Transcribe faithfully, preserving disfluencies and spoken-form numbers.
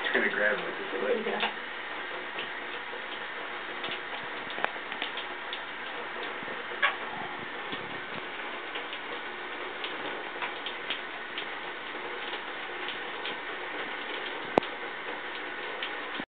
trying to grab it with his foot. Yeah.